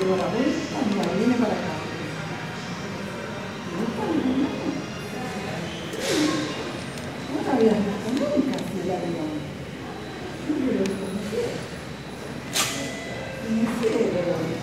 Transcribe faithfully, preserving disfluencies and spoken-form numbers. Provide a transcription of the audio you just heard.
dio la vuelta, mira, viene para acá. No la habías visto nunca, si el avión. Siempre lo desconocía. En el cielo.